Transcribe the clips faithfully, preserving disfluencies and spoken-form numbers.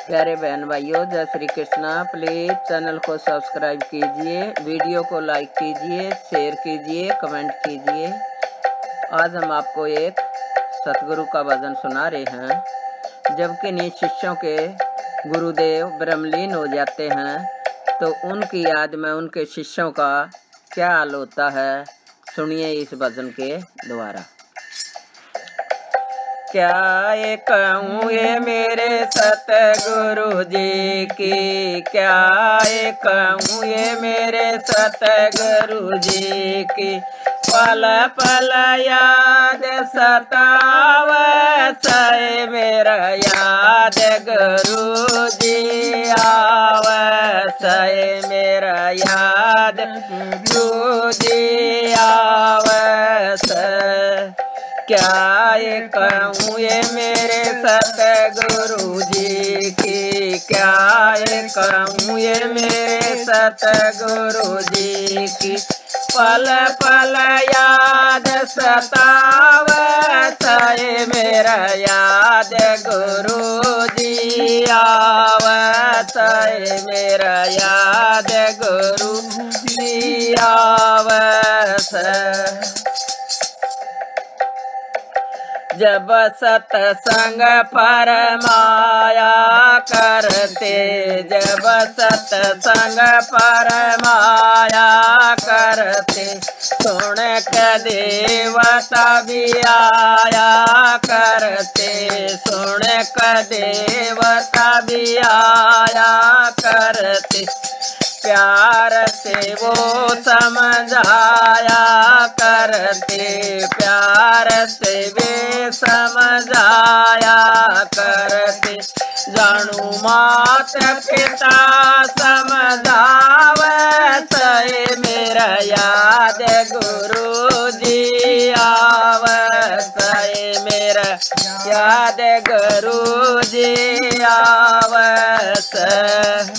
प्यारे बहन भाइयों, जय श्री कृष्णा। प्लीज़ चैनल को सब्सक्राइब कीजिए, वीडियो को लाइक कीजिए, शेयर कीजिए, कमेंट कीजिए। आज हम आपको एक सतगुरु का भजन सुना रहे हैं। जब किन्हीं शिष्यों के गुरुदेव ब्रह्मलीन हो जाते हैं तो उनकी याद में उनके शिष्यों का क्या हाल होता है, सुनिए इस भजन के द्वारा। क्या ये कहूँ ये मेरे सतगुरु जी की, क्या ये कहूँ ये मेरे सतगुरु जी की। पल पल याद सतावत है मेरा, याद गुरु जी आवत है मेरा, याद गुरु जी आवत। क्या ये कहूँ ये मेरे सतगुरु जी की, क्या ये कहूँ ये मेरे सतगुरु जी की। पल पल याद सतावत है मेरा, याद गुरु जी आवत है मेरा, याद गुरु जी आवत। जब सत्संग फरमाया करते, जब सत्संग फरमाया करते, सुन के देवता भी आया करते, सुन के देवता भी आया करते। प्यार से वो समझाया करते, प्यार से वे समझाया करते। जानू मात पिता समझावत है मेरा, याद गुरु जी आवत है मेरा, याद गुरु जी आवत।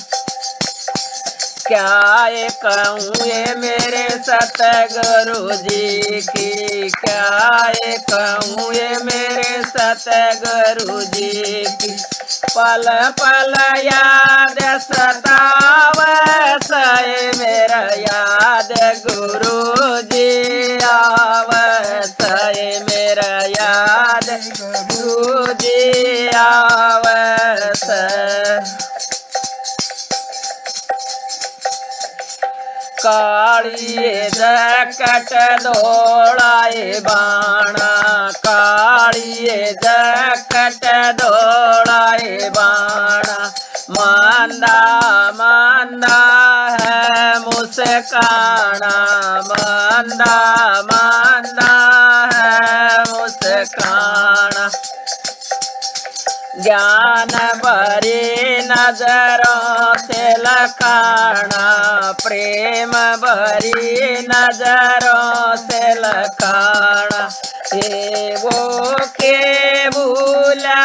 क्या ये कहूँ ये मेरे सतगुरु जी की, क्या ये कहूँ ये मेरे सतगुरु जी की। पल पल याद सतावत है मेरा, याद गुरु जी आवत है मेरा, याद गुरु जी आवत। कालिए जकट दौड़ाए बाणा, कालिए जकट दौड़ाए बाणा। मांदा मांदा है मुस्काना, मांदा मांदा है मुस्काना। ज्ञान भरी नजरों से लखाना, प्रेम भरी नजरों से लखाना। ये वो के भूला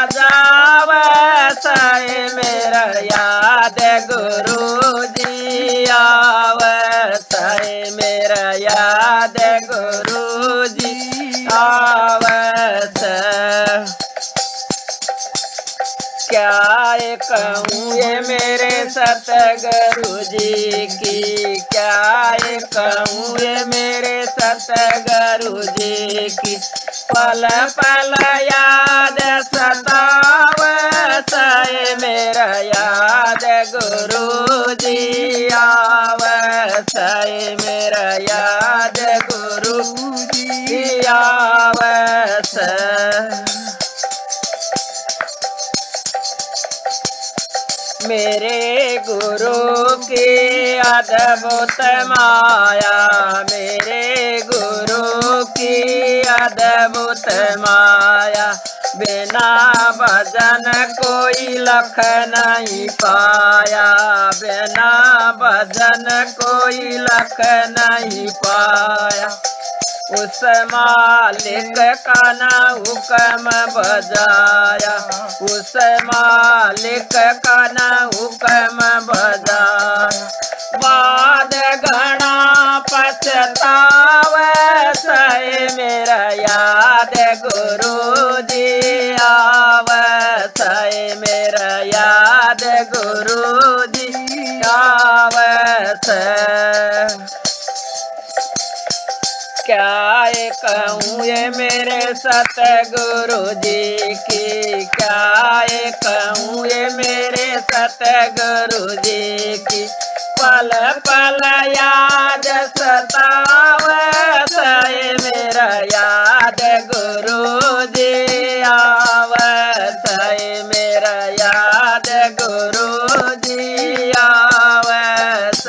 जावत है मेरा, याद गुरु जी आवत है मेरा, याद गुरु जी आवत। क्या ये कहूँ ये मेरे सतगुरु जी की, क्या ये कहूँ ये मेरे सतगुरु जी की। पल पल याद सतावत है मेरा, याद गुरु जी आवत है मेरा, याद गुरु जी आवत। मेरे गुरु की अद्भुत माया, मेरे गुरु की अद्भुत माया। बिना भजन कोई लख नहीं पाया, बिना भजन कोई लख नहीं पाया। उस मालिक का ना हुक्म बजाया, उस मालिक का ना हुक्म बजाया। बाद घना पछतावत है मेरा, याद गुरु जी आवत है मेरा, याद आवत। क्या ये कहूँ ये मेरे सतगुरु जी की, क्या ये कहूँ ये मेरे सतगुरु जी की। पल पल याद सतावत ये मेरा याद गुरु जी आवत, ये मेरा याद गुरु जी आवत।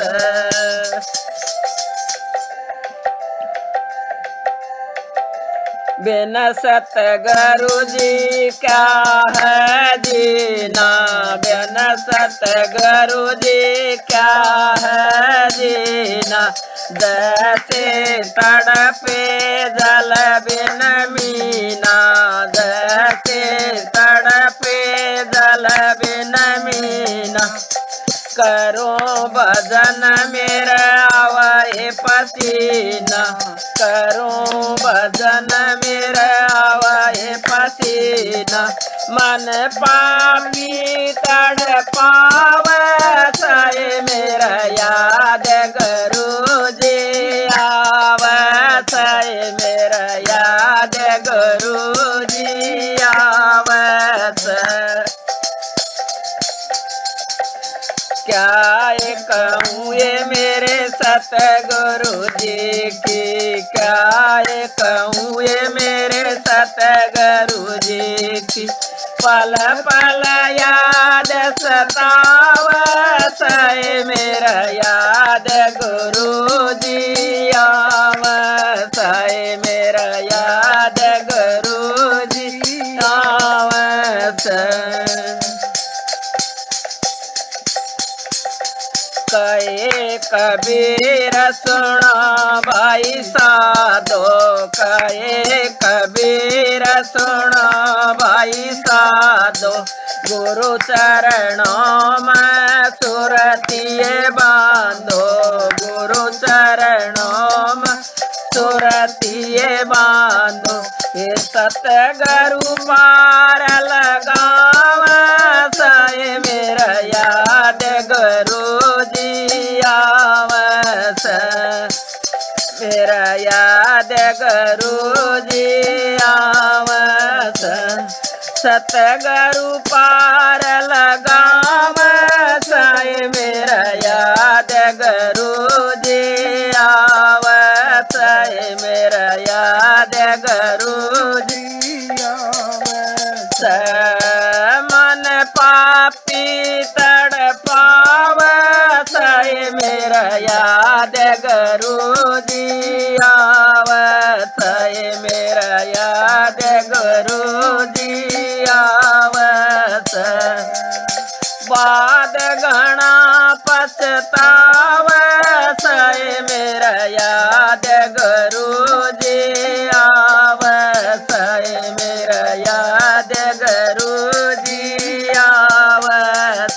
बिन सतगुरु जी क्या है जीना, बिन सतगुरु जी क्या है जीना। जैसे तड़पे जल बिन मीना, जैसे तड़पे जल बिन मीना। करो भजन मेरा आवे पसीना, करो भजन मेरा आवे पसीना। मन पापी तड़पावत ये मेरा याद गुरु जी आवत, ये मेरा याद गुरु जी आवत। क्या ये कहूँ ये मेरे सतगुरु जी की, क्या ये कहूँ ये मेरे सतगुरु जी की। पल पल याद सतावत ये मेरा याद गुरु जी आवत, ये मेरा याद गुरु जी आवत। कहे कबीर सुना भाई साधो, कहे कबीर सुना भाई साधो। गुरु चरणों में सुरतिये बांधो, गुरु चरणों में सुरतिये बांधो। ये सतगुरु पार लगावत ये मेरा याद गुरु जी आवत, मेरा याद गुरु जी आवत। सतगुरु पार लगावत ये मेरा याद गुरु जी आवत, ये मेरा याद गुरु जी आवत। मन पापी तड़पावत ये मेरा याद गुरु जी आवत, ये मेरा याद गुरु जी आवत। बाद घना पछतावत ये मेरा याद गुरु जी आवत, ये मेरा याद गुरु जी आवत।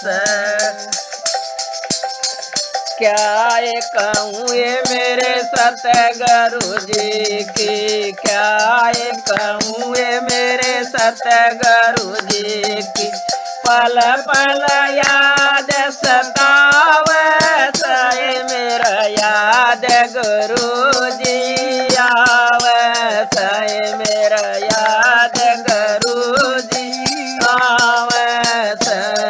क्या ये कहूँ ये मेरे सतगुरु जी की, क्या ये कहूँ ये मेरे सतगुरु जी की। पल पल याद सतावत ये मेरा याद गुरु जी आवत, ये मेरा याद गुरु जी आवत।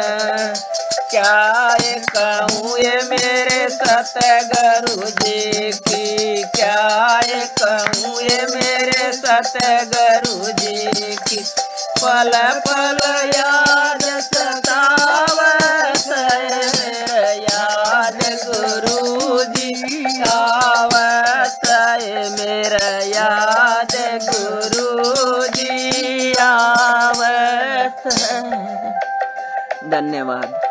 क्या ये कहूँ ये मेरे सतगुरु जी की, क्या ये कहूँ ये मेरे सतगुरु जी की। पल पल याद सतावत मेरा याद गुरु जी आवत, मेरा याद गुरु जी आवत। धन्यवाद।